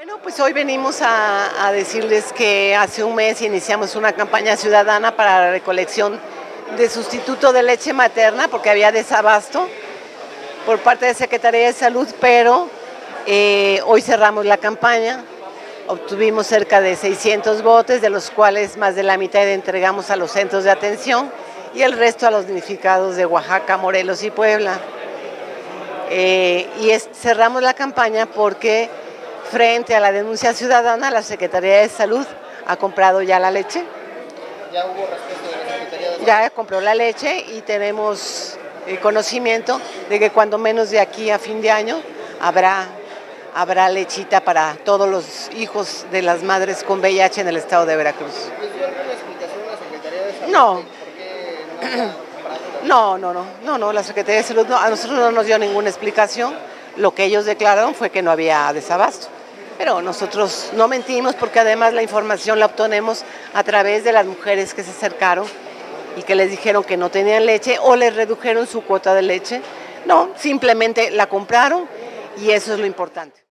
Bueno, pues hoy venimos a decirles que hace un mes iniciamos una campaña ciudadana para la recolección de sustituto de leche materna porque había desabasto por parte de Secretaría de Salud, pero hoy cerramos la campaña, obtuvimos cerca de 600 botes, de los cuales más de la mitad entregamos a los centros de atención y el resto a los damnificados de Oaxaca, Morelos y Puebla. Cerramos la campaña porque frente a la denuncia ciudadana, la Secretaría de Salud ha comprado ya la leche. ¿Ya hubo respuesta de la Secretaría de Salud? Ya compró la leche y tenemos conocimiento de que cuando menos de aquí a fin de año habrá lechita para todos los hijos de las madres con VIH en el estado de Veracruz. ¿Les dio alguna explicación a la Secretaría de Salud? No. ¿Por qué No, la Secretaría de Salud a nosotros no nos dio ninguna explicación. Lo que ellos declararon fue que no había desabasto. Pero nosotros no mentimos porque además la información la obtenemos a través de las mujeres que se acercaron y que les dijeron que no tenían leche o les redujeron su cuota de leche. No, simplemente la compraron y eso es lo importante.